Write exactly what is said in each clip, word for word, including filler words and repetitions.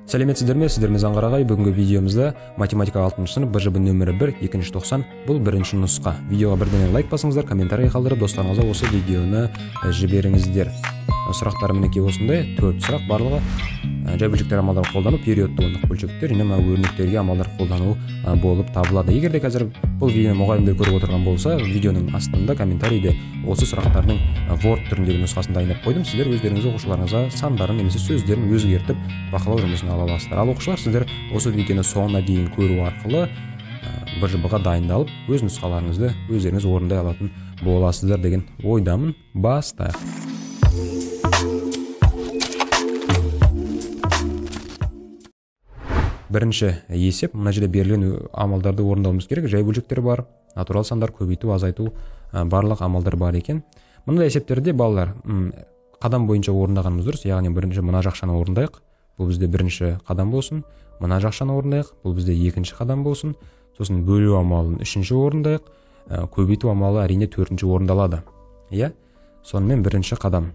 Сәлеметсіздер ме? Сіздер Мизан Қарағай. Бүгінгі видеомызда математика алтыншы сынып Б Ж Б нөмірі бір, екінші тоқсан. Бұл бірінші нұсқа. Видеоға бірден лайк басыңыздар, комментарий қалдырып, достарыңызға осы видеоны жіберіңіздер. Сұрақтар мінекей осындай, төрт сұрақ барлығы. Жай бөлшектер амалдарын қолдану, периодты ондық бөлшектер, және өрнектерге амалдар қолдану болып табылады. Егер де қазір бұл видеоны мұғалімдер көріп отырған болса, видеоның астында комментарийде осы сұрақтардың Word түріндегі нұсқасын дайындап қойдым. Сіздер өздеріңіз оқушыларыңызға сандарын немесе сөздерін өзгертіп бақылау жұмысын ала аласыздар. Ал оқушылар, сіздер осы видеоны соңына дейін көру арқылы Б Ж Б-ға дайындалып, өз нұсқаларыңызды өздеріңіз орындай алатын боласыздар деген ойдамын. Бастайық. Бірінші есеп, мына жерде берілген амалдарды орындауымыз керек. Жай бөлшектер бар, натурал сандар, көбейту, азайту, барлық амалдар бар екен. Мына есептерде балалар қадам бойынша орындағанымыз дұрыс. Яғни бірінші мына жақшаны орындайық. Бұл бізде бірінші қадам болсын. Мына жақшаны орындайық. Бұл бізде екінші қадам болсын. Сосын бөлу амалын үшінші орындайық. Көбейту амалы әрине төртінші орындалады. Иә? Сонымен бірінші қадам.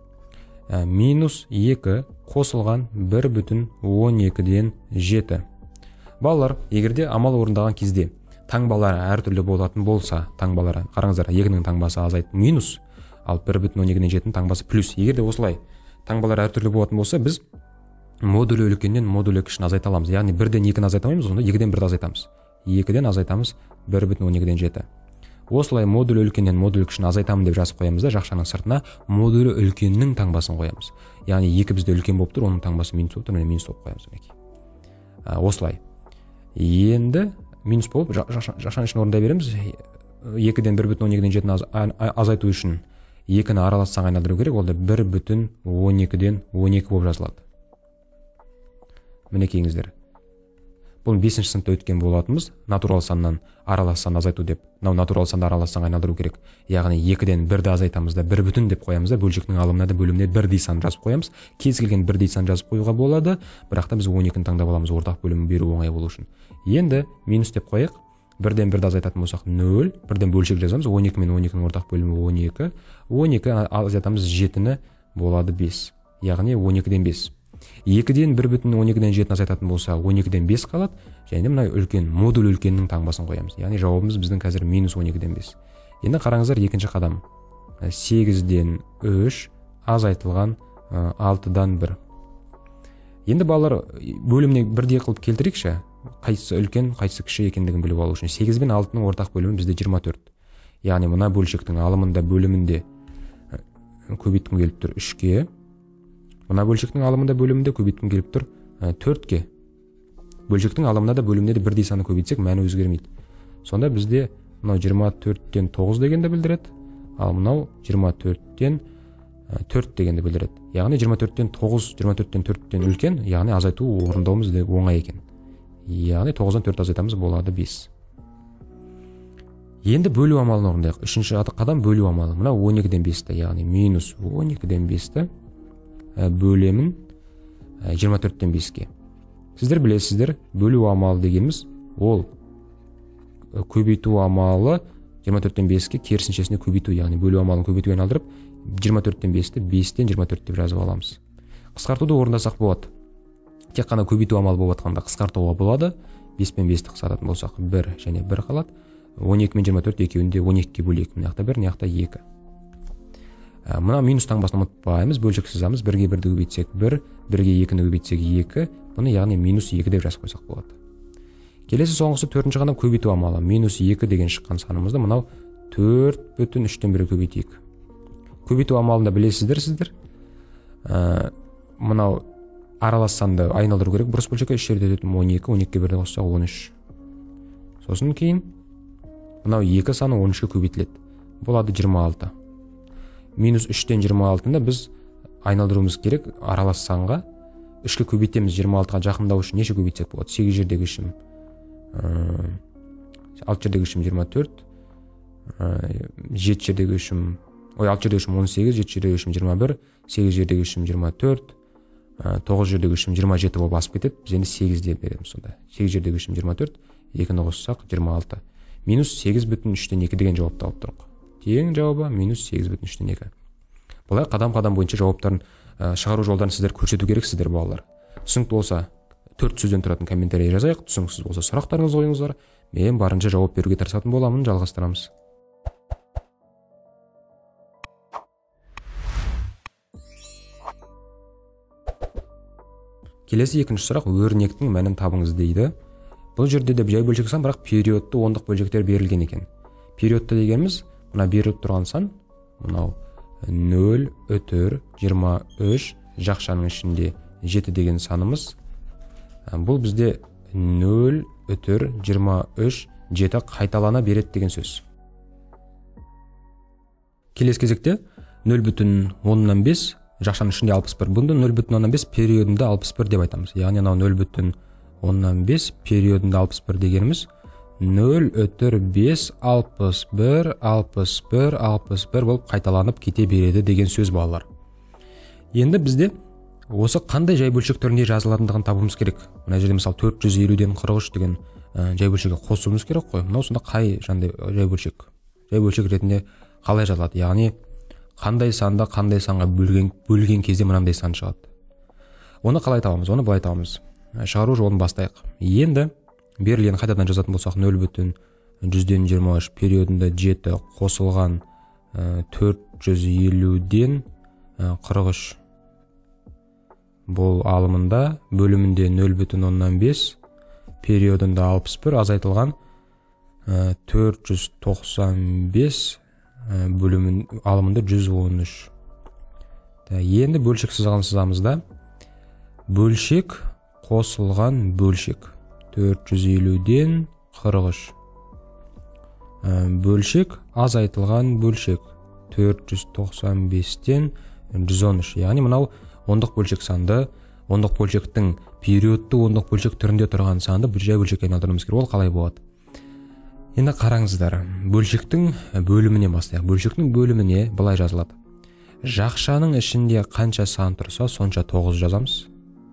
Минус екі қосылған бір бүтін он екіден жеті. Балалар, егерде амал орындаған кезде таңбалары әртүрлі болатын болса, таңбалары, қараңыздар, екінің таңбасы азайт минус, ал бір бүтін он екіден жетінің таңбасы плюс. Егерде осылай таңбалары әртүрлі болатын болса, біз модулі үлкеннен модулі кішіні азайта аламыз. Яғни бірден екіні азайтамаймыз, онда екіден бірді азайтамыз. екіден азайтамыз бір бүтін он екіден жеті. Осылай модулі үлкеннен модулі кішіні азайтамын деп жазып қоямыз да, жақшаның сыртына модулі үлкеннің таңбасын қоямыз. Яғни екі бізде үлкен болып тұр, оның таңбасы минус болып тұр, минус болып қоямыз. Осылай. Енді минус болып жақшаның ішін орындай береміз. екіден бір бүтін он екіден жетіні азайту үшін екіні аралассаң айналдыру керек, ол да бір бүтін он екіден он екі болып жазылады. Мінекейіңіздер. Бұл бесінші сыныпта өткен болатынымыз, натурал саннан аралассан азайту деп. Мынау натурал санды аралассаң айналдыру керек. Яғни екіден бірді азайтамыз да бір бүтін деп қоямыз да, бөлшектің алымына да бөліміне бірдей сан жазып қоямыз. Кез келген бірдей сан жазып қоюға болады, бірақ та біз он екіні таңдап аламыз, ортақ бөлімін беру оңай болу үшін. Енді минус деп қояйық. Бірден бірді азайтатын болсақ нөл, бірден бөлшек жазамыз, он екі мен он екінің ортақ бөлімі он екі. он екі азайтамыз жетіні болады бес. Яғни он екіден бес. екіден бір бүтін он екіден жетіні азайтатын болса, он екіден бес қалады, және мына үлкен, модуль үлкеннің таңбасын қоямыз. Яғни жауабымыз біздің қазір минус он екіден бес. Енді қараңыздар, екінші қадам. сегізден үш азайтылған алтыдан бір. Енді балалар, бөліміне бірдей қылып келтірейікші, қайсысы үлкен, қайсысы кіші екендігін біліп алу үшін. сегіз бен алтының ортақ бөлімі бізде жиырма төрт. Яғни мына бөлшектің алымында бөлімінде көбейткім келіп тұр үшке. Мына бөлшектің алымында бөлімінде көбейткім келіп тұр төртке. Бөлшектің алымына да бөліміне де бірдей саны көбейтсек, мәні өзгермейді. Сонда бізде мынау жиырма төрттен тоғыз дегенді білдіреді, ал мынау жиырма төрттен төрт дегенді білдіреді. Яғни жиырма төрттен тоғыз, жиырма төрттен төрттен үлкен, яғни азайту орындауымыз да оңай екен. Яғни тоғыздан төрт азайтамыз, болады бес. Енді бөлу амалын орындайық. Үшінші қадам бөлу амалы. Мына он екіден бесті, яғни минус он екіден бесті бөлемін жиырма төрттен беске. Сіздер білесіздер, бөлу амалы дегеніміз, ол көбейту амалы жиырма төрттен беске керісіншесіне көбейту, яғни бөлу амалын көбейтуге айналдырып, жиырма төрттен бесті бестен жиырма төрт деп жазып аламыз. Қысқартуды орындасақ болады. Тек қана көбейту амалы болып жатқанда қысқартуға болады. бес пен бесті қысқартатын болсақ бір және бір қалады. он екі мен жиырма төрт екеуінде он екіге бөлейік. Мына жақта бір, мына жақта екі. Мына минус таңбасын ұмытпаймыз, бөлшек сызамыз, бірге бірді көбейтсек бір, бірге екіні көбейтсек екі, бұны яғни минус екі деп жазып қойсақ болады. Келесі соңғысы төртінші қадам көбейту амалы. Минус екі деген шыққан санымызды мынау төрт бүтін үштен бірге көбейтейік. Көбейту амалында білесіздер сіздер. Мынау аралас санды айналдыру керек бұрыс бөлшекке, үш жерде он екі, он екіге бірді қоссақ он үш. Сосын кейін мынау екі саны он үшке көбейтіледі. Болады жиырма алты. Минус үштен жиырма алтыны біз айналдыруымыз керек аралас санға. үшке көбейтеміз, жиырма алтыға жақындау үшін неше көбейтсек болады? сегіз жердегі үшім, алты жердегі үшім жиырма төрт, жеті жердегі үшім, ой, алты жердегі үшім он сегіз, жеті жердегі үшім жиырма бір, сегіз жердегі үшім жиырма төрт, тоғыз жердегі үшім жиырма жеті болып асып кетеді. Біз енді сегіз деп береміз сонда. сегіз жердегі үшім жиырма төрт, екіні қоссақ жиырма алты. Минус сегіз бүтін үштен екі деген жауапты алып тұрық. Тең жауабы минус сегіз бүтін үштен екі. Бұлай қадам-қадам бойынша жауаптарын шығару жолдарын сіздер көрсету керексіздер балалар. Түсінікті болса төрт сөзден тұратын комментарий жазайық. Түсініксіз болса сұрақтарыңызды қойыңыздар. Мен барынша жауап беруге тырысатын боламын. Жалғастырамыз. Келесі екінші сұрақ, өрнектің мәнін табыңыз дейді. Бұл жерде де жай бөлшек сан, бірақ периодты ондық бөлшектер берілген екен. Периодты дегеніміз, мына беріліп тұрған сан, мынау нөл бүтін жиырма үш, жақшаның ішінде жеті деген санымыз. Бұл бізде нөл бүтін жиырма үш, жеті қайталана береді деген сөз. Келесі кезекте нөл бүтін оннан бес, жақшаның ішінде алпыс бір. Бұнда нөл бүтін оннан бес периодында алпыс бір деп айтамыз. Яғни анау нөл бүтін оннан бес периодында алпыс бір дегеніміз нөл бүтін бес, алпыс бір, алпыс бір, алпыс бір болып қайталанып кете береді деген сөз балалар. Енді бізде осы қандай жай бөлшек түрінде жазылатындығын табуымыз керек. Мына жерде мысалы төрт жүз елуден қырық үш деген жай бөлшекке қосуымыз керек қой. Мынау сонда қай жандай жай бөлшек? Жай бөлшек ретінде қалай жазылады? Яғни қандай санды қандай санға бөлген бөлген кезде мынандай сан шығады. Оны қалай табамыз? Оны былай табамыз. Шығару жолын бастайық. Енді берілген қайтадан жазатын болсақ нөл бүтін жүзден жиырма үш периодында жеті қосылған төрт жүз елуден қырық үш бұл алымында, бөлімінде нөл бүтін оннан бес периодында алпыс бір азайтылған төрт жүз тоқсан бес бөлімін алымында жүз он үш. Енді бөлшек сызығын сызамызда бөлшек қосылған бөлшек төрт жүз елуден қырық үш. Бөлшек азайтылған бөлшек төрт жүз тоқсан бестен жүз он үш. Яғни мынау ондық бөлшек санды, ондық бөлшектің периодты ондық бөлшек түрінде тұрған санды бір жай бөлшекке айналдыруымыз керек. Ол қалай болады? Енді қараңыздар, бөлшектің бөліміне бастайық. Бөлшектің бөліміне былай жазылады. Жақшаның ішінде қанша сан тұрса, сонша тоғыз жазамыз.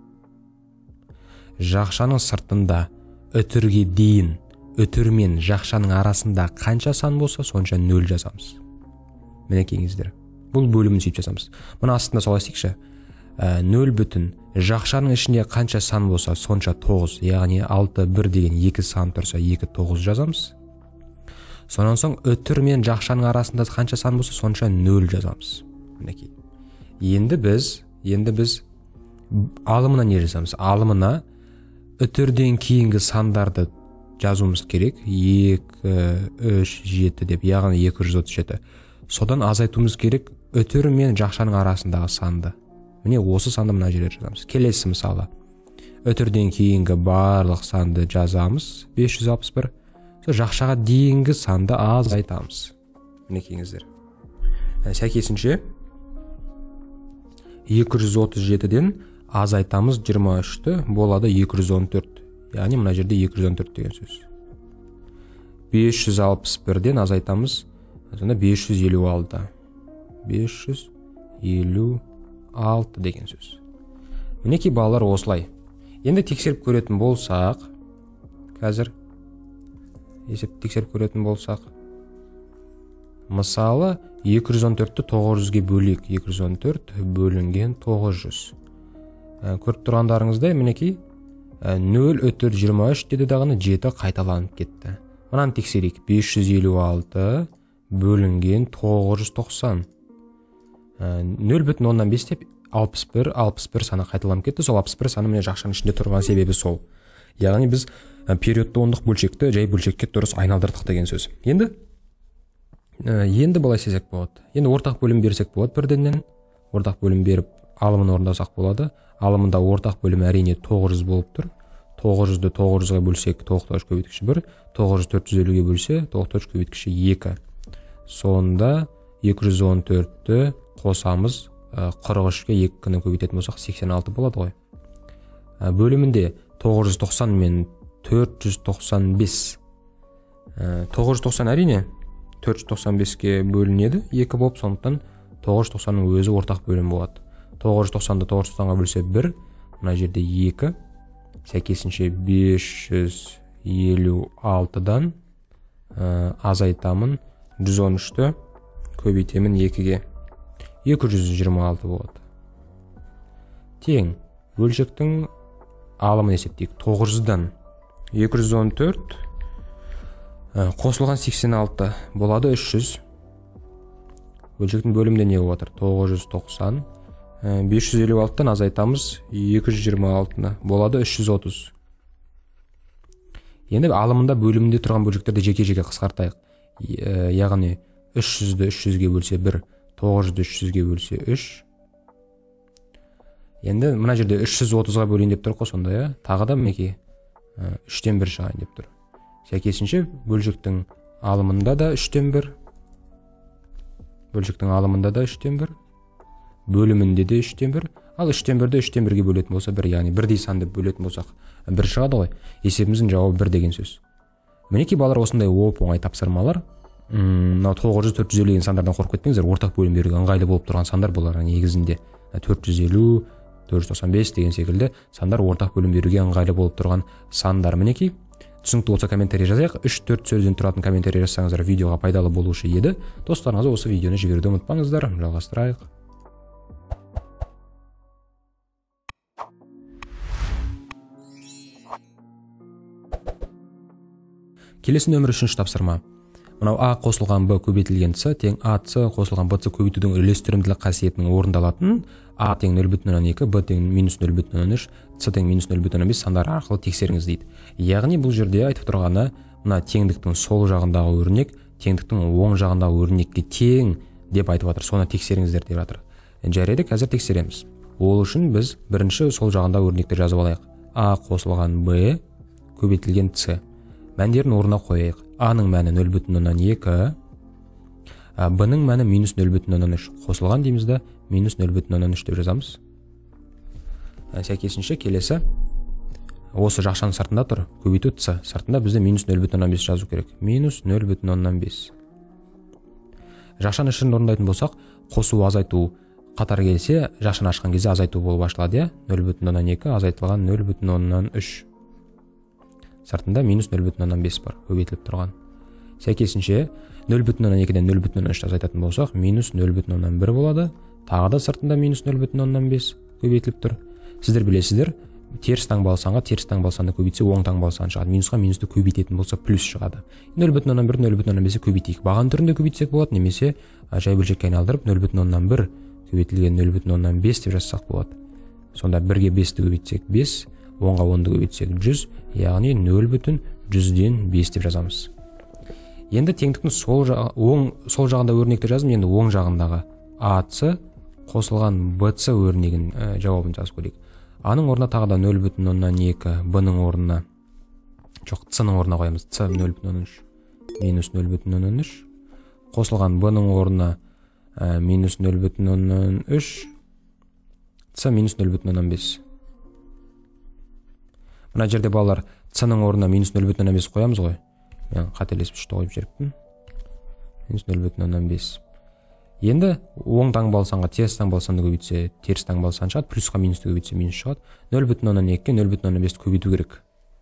Жақшаның сыртында үтірге дейін, үтір мен жақшаның арасында қанша сан болса, сонша нөл жазамыз. Міне кеңіздер. Бұл бөлімін сөйтіп жазамыз. Мұны астында солай істейікші. нөл бүтін жақшаның ішінде қанша сан болса, сонша тоғыз. Яғни алты, бір деген екі сан тұрса, екі тоғыз жазамыз. Сонан соң үтір мен жақшаның арасында қанша сан болса, сонша нөл жазамыз. Мінекей. Енді біз, енді біз алымына не жазамыз? Алымына үтірден кейінгі сандарды жазуымыз керек. екі, үш, жеті деп, яғни екі жүз отыз жеті. Содан азайтуымыз керек үтір мен жақшаның арасындағы санды. Міне осы санды мына жерде жазамыз. Келесі мысалы. Үтірден кейінгі барлық санды жазамыз. бес жүз алпыс бір. Жақшаға дейінгі санды азайтамыз. Мінекейіңіздер. Сәйкесінше екі жүз отыз жетіден азайтамыз жиырма үшті, болады екі жүз он төрт. Яғни мына жерде екі жүз он төрт деген сөз. бес жүз алпыс бірден азайтамыз, сонда бес жүз елу алты. бес жүз елу алты деген сөз. Мінекей балалар осылай. Енді тексеріп көретін болсақ, қазір есеп тексеріп көретін болсақ, мысалы екі жүз он төртті тоғыз жүзге бөлек. екі жүз он төрт бөлінген тоғыз жүз. Көріп тұрғандарыңыздай, мінекей нөл бүтін жиырма үш деді дағыны жеті қайталанып кетті. Мұнан тексерейік. бес жүз елу алты бөлінген тоғыз жүз тоқсан. нөл бүтін оннан бес деп алпыс бір, алпыс бір саны қайталанып кетті. Сол алпыс бір саны міне жақшаның ішінде тұрған себебі сол. Яғни біз периодты ондық бөлшекті жай бөлшекке дұрыс айналдырдық деген сөз. Енді енді былай сезек болады. Енді ортақ бөлім берсек болады бірденнен. Ортақ бөлім беріп алымын орындасақ болады. Алымында ортақ бөлім әрине тоғыз жүз болып тұр. тоғыз жүзді тоғыз жүзге бөлсек тоғыз көбейткіші бір, тоғыз жүз төрт жүз елуге бөлсе тоғыз көбейткіші екі. Сонда екі жүз он төртті қосамыз, қырық үшке екі күні көбейтетін болсақ сексен алты болады ғой. Бөлімінде тоғыз жүз тоқсан мен төрт жүз тоқсан бес. тоғыз жүз тоқсан әрине төрт жүз тоқсан беске бөлінеді, екі болып, сондықтан тоғыз жүз тоқсанның өзі ортақ бөлім болады. тоғыз жүз тоқсанды тоғыз жүз тоқсанға бөлсе бір, мына жерде екі. Сәйкесінше бес жүз елу алтыдан азайтамын жүз он үшті, көбейтемін екіге. екі жүз жиырма алты болады. Тең бөлшектің алымын есептейік. тоғыз жүзден екі жүз он төрт қосылған сексен алты болады үш жүз. Бөлшектің бөлімінде не болып жатыр? тоғыз жүз тоқсан. бес жүз елу алтыдан азайтамыз екі жүз жиырма алтыны болады үш жүз отыз. Енді алымында бөлімінде тұрған бөлшектерді жеке-жеке қысқартайық. Яғни үш жүзді үш жүзге бөлсе бір, тоғыз жүзді үш жүзге бөлсе үш. Енді мына жерде үш жүз отызға бөлейін деп тұр ғой, сонда я. Тағы да мінекей үштен бір шығайын деп тұр. Сәйкесінше бөлшектің алымында да үштен бір. Бөлшектің алымында да үштен бір. Бөлімінде де үштен бір. Ал үштен бірді үштен бірге бөлетін болса бір, яғни бірдей сан деп бөлетін болсақ бір шығады ғой. Есебіміздің жауабы бір деген сөз. Мінекей балалар, осындай оп-оңай тапсырмалар. Мынау тоғыз жүз, төрт жүз елу деген сандардан қорқып кетпеңіздер. Ортақ бөлім беруге ыңғайлы болып тұрған сандар болар. Негізінде төрт жүз елу, төрт жүз тоқсан бес деген секілді сандар ортақ бөлім беруге ыңғайлы болып тұрған сандар. Мінекей түсінікті болса комментарий жазайық. үш төрт сөзден тұратын комментарий жазсаңыздар видеоға пайдалы болушы еді. Достарыңызға осы видеоны жіберуді ұмытпаңыздар. Жалғастырайық. Келесі нөмір үшінші тапсырма. Мынау А қосылған Б көбейтілген С тең А С қосылған Б С көбейтудің үйлестірімділік қасиетінің орындалатын А тең нөл бүтін оннан екі, Б тең минус нөл бүтін оннан үш, С тең минус нөл бүтін оннан бес сандары арқылы тексеріңіз дейді. Яғни бұл жерде айтып тұрғаны, мына теңдіктің сол жағындағы өрнек теңдіктің оң жағындағы өрнекке тең деп айтып жатыр. Соны тексеріңіздер деп жатыр. Жарайды, қазір тексереміз. Ол үшін біз бірінші сол жағындағы өрнекті жазып алайық. А қосылған Б көбейтілген С. Мәндерін орнына қойайық. А-ның мәні нөл бүтін оннан екі, Б-ның мәні минус нөл бүтін оннан үш. Қосылған деймізді, минус нөл бүтін оннан үш деп жазамыз. Сәйкесінше келесі осы жақшаның сыртында тұр, көбейту С. Сыртында бізде минус нөл бүтін оннан бес жазу керек. Минус нөл бүтін оннан бес. Жақшаның ішін орындайтын болсақ, қосу азайту қатар келсе, жақшаны ашқан кезде азайту болып ашылады. нөл бүтін оннан екі азайтылған нөл бүтін оннан үш. Сыртында минус нөл бүтін оннан бес бар, көбейтіліп тұрған. Сәйкесінше нөл бүтін оннан екіден нөл бүтін оннан үш азайтатын болсақ, минус нөл бүтін оннан бір болады. Тағы да сыртында минус нөл бүтін оннан бес көбейтіліп тұр. Сіздер білесіздер, теріс таңбалы санға теріс таңбалы санды көбейтсе, оң таңбалы сан шығады. Минусқа минусты көбейтетін болса, плюс шығады. нөл бүтін оннан бір, нөл бүтін оннан бесті көбейтейік. Баған түрінде көбейтсек болады, немесе жай бөлшекке айналдырып нөл бүтін оннан бір көбейтілген нөл бүтін оннан бес деп жазсақ болады. Сонда бірге бесті көбейтсек бес, онға онды көбейтсек жүз, яғни нөл бүтін жүзден бес деп жазамыз. Енді теңдіктің сол жағы, оң сол жағында өрнекті жаздым, енді оң жағындағы А-цы қосылған Б-цы өрнегін ә, жауабын жазып көрейік. А-ның орнына тағы да нөл бүтін оннан екі, Б-ның орнына жоқ, С-ның орнына қоямыз. С нөл бүтін оннан үш, минус нөл бүтін оннан үш. Қосылған Б-ның орнына ә, минус нөл бүтін оннан үш, С минус нөл бүтін оннан бес. Мына жерде балалар С-ның орнына минус нөл бүтін оннан бес қоямыз ғой. Мен қателесіп үшті қойып жеріппін. Минус нөл бүтін оннан бес. Енді оң таңбалы санға теріс таңбалы санды көбейтсе, теріс таңбалы сан шығады, плюсқа минусты көбейтсе минус шығады. нөл бүтін оннан екіге нөл бүтін оннан бесті көбейту керек.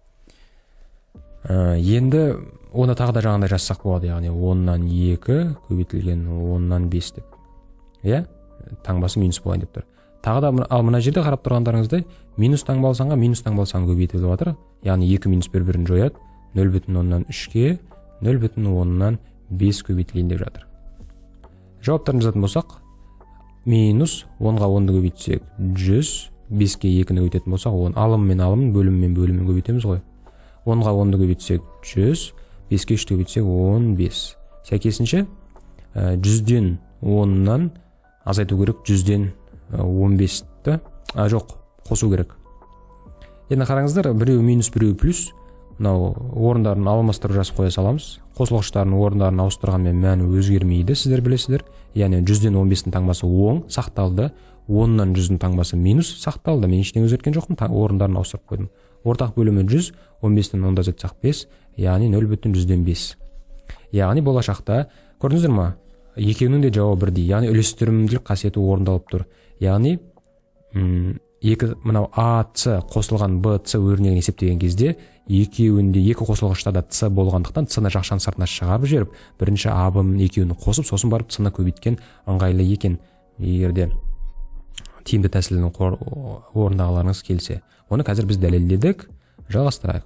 Ә, енді оны тағы да жаңағыдай жазсақ болады, яғни оннан екі көбейтілген оннан бес деп. Иә? Таңбасы минус болайын деп тұр. Тағы да ал мына жерде қарап тұрғандарыңыздай, минус таңбалы санға минус таңбалы сан көбейтіліп жатыр. Яғни екі минус бір-бірін жояды. нөл бүтін оннан үшке нөл бүтін оннан бес көбейтілген деп жатыр. Жауаптарын жазатын болсақ, минус онға онды көбейтсек жүз, беске екіні көбейтетін болсақ, он алым мен алымын, бөлім мен бөлімін көбейтеміз ғой. онға онды көбейтсек жүз, беске үшті көбейтсек он бес. Сәйкесінше жүзден оннан азайту керек, жүзден он бесті, а жоқ, қосу керек. Енді қараңыздар, біреу минус, біреу плюс. Мынау орындарын алмастырып жазып қоя саламыз. Қосылғыштардың орындарын ауыстырғанмен мәні өзгермейді, сіздер білесіздер. Яғни жүзден он бестің таңбасы оң сақталды, оннан жүздің таңбасы минус сақталды. Мен ештеңе өзгерткен жоқпын, орындарын ауыстырып қойдым. Ортақ бөлімі жүз, он бестен онда азайтсақ бес, яғни нөл бүтін жүзден бес. Яғни болашақта, көрдіңіздер ма? Екеуінің де жауабы бірдей, яғни үйлестірімділік қасиеті орындалып тұр. Яғни екі мынау А-С қосылған Б-С өрнегін есептеген кезде екеуінде екі қосылғыштарда С болғандықтан С-ны жақшаның сыртына шығарып жіберіп, бірінші А-Б-ның екеуін қосып, сосын барып С-ны көбейткен ыңғайлы екен. Егерде тиімді тәсілін орындағыларыңыз келсе, оны қазір біз дәлелдедік. Жалғастырайық.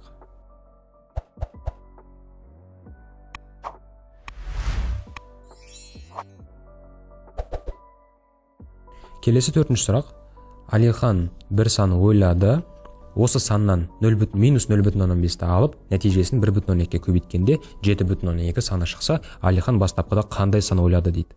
Келесі төртінші сұрақ. Алихан бір сан ойлады. Осы саннан минус нөл бүтін оннан бесті алып, нәтижесін бір бүтін оннан екіге көбейткенде жеті бүтін оннан екі саны шықса, Алихан бастапқыда қандай сан ойлады дейді.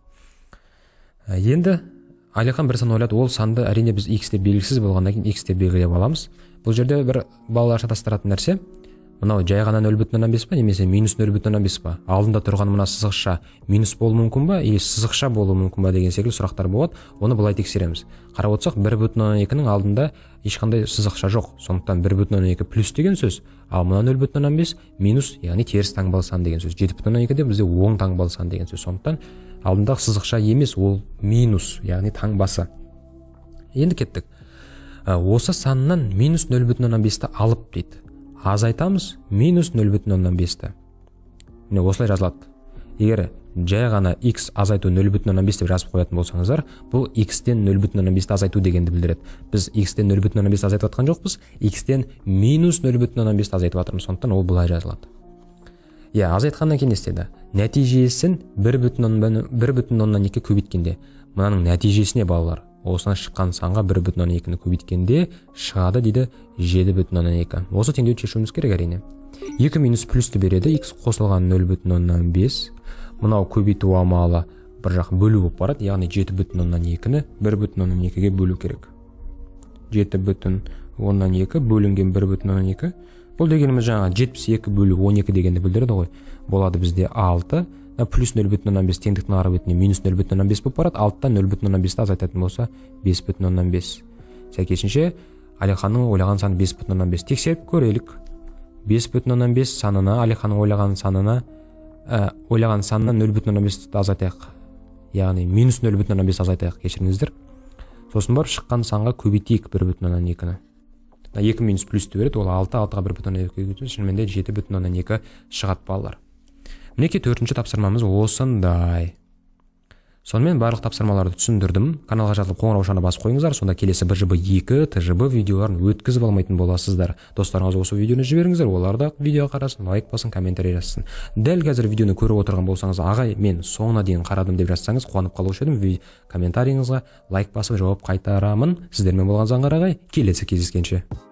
Енді Алихан бір сан ойлады, ол санды әрине біз x деп белгісіз болғаннан кейін x деп белгілеп аламыз. Бұл жерде бір балалар шатастыратын нәрсе, мынау жай ғана нөл бүтін оннан бес па, немесе минус нөл бүтін оннан бес па? Алдында тұрған мына сызықша минус болуы мүмкін ба, или сызықша болуы мүмкін ба деген секілді сұрақтар болады. Оны былай тексереміз. Қарап отырсақ, бір бүтін оннан екінің алдында ешқандай сызықша жоқ. Сондықтан бір бүтін оннан екі плюс деген сөз. Ал мына нөл бүтін оннан бес минус, яғни теріс таңбалы сан деген сөз. жеті бүтін оннан екі де бізде оң таңбалы сан деген сөз. Сондықтан алдындағы сызықша емес, ол минус, яғни таңбасы. Енді кеттік. Осы саннан минус нөл бүтін оннан бесті алып дейді. Азайтамыз минус нөл бүтін оннан бесті. Міне осылай жазылады. Егер жай ғана x азайту нөл бүтін оннан бес деп жазып қоятын болсаңыздар, бұл x-тен нөл бүтін оннан бесті азайту дегенді білдіреді. Біз x-тен нөл бүтін оннан бесті азайтып жатқан жоқпыз, x-тен минус нөл бүтін оннан бесті азайтып жатырмыз. Сондықтан ол былай жазылады. Иә, азайтқаннан кейін не істеді? Нәтижесін бір бүтін оннан екі көбейткенде, мынаның нәтижесіне балалар, осынан шыққан санға бір бүтін оннан екіні көбейткенде шығады дейді жеті бүтін оннан екі. Осы теңдеуді шешуіміз керек әрине. екі минус плюсті береді, x қосылған нөл бүтін оннан бес. Мынау көбейту амалы бір жақ бөлу болып барады, яғни жеті бүтін оннан екіні бір бүтін оннан екіге бөлу керек. жеті бүтін оннан екі бөлінген бір бүтін оннан екі. Бұл дегеніміз жаңа жетпіс екі бөлу он екі дегенді білдіреді ғой. Болады бізде алты. Плюс нөл бүтін оннан бес теңдіктің ары бетіне минус нөл бүтін оннан бес болып барады. алтыдан нөл бүтін оннан бесті азайтатын болса бес бүтін оннан бес. Сәйкесінше Алиханның ойлаған саны бес бүтін оннан бес. Тексеріп көрелік. бес бүтін оннан бес санына, Алиханның ойлаған санына, ә, ойлаған санына нөл бүтін оннан бесті азайтайық. Яғни минус нөл бүтін оннан бес азайтайық, кешіріңіздер. Сосын барып шыққан санға көбейтейік бір бүтін оннан екіні. екі минус плюсті береді, ол алты, алтыға бір бүтін оннан екі көбейту, шынымен де жеті бүтін оннан екі шығады балалар. Мінекей төртінші тапсырмамыз осындай. Сонымен барлық тапсырмаларды түсіндірдім. Каналға жазылып қоңыраушаны басып қойыңыздар, сонда келесі бір жэ бэ екі, тэ жэ бэ видеоларын өткізіп алмайтын боласыздар. Достарыңыз осы видеоны жіберіңіздер, олар да видео қарасын, лайк басын, комментарий жазсын. Дәл қазір видеоны көріп отырған болсаңыз, ағай, мен соңына дейін қарадым деп жазсаңыз, қуанып қалушы едім. Комментарийіңізға лайк басып жауап қайтарамын. Сіздермен болған Заңғар ағай, келесі кездескенше.